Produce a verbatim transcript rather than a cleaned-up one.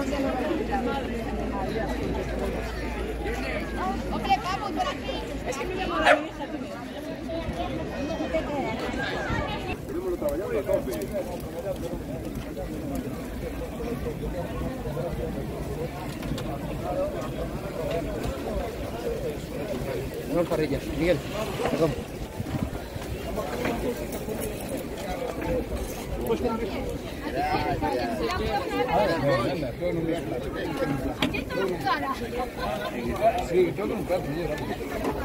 Hombre, vamos por aquí. Es que me llama la hija. Podemos trabajar a tope. Tenemos parrillas. Miguel, perdón. Sí, todo un plato.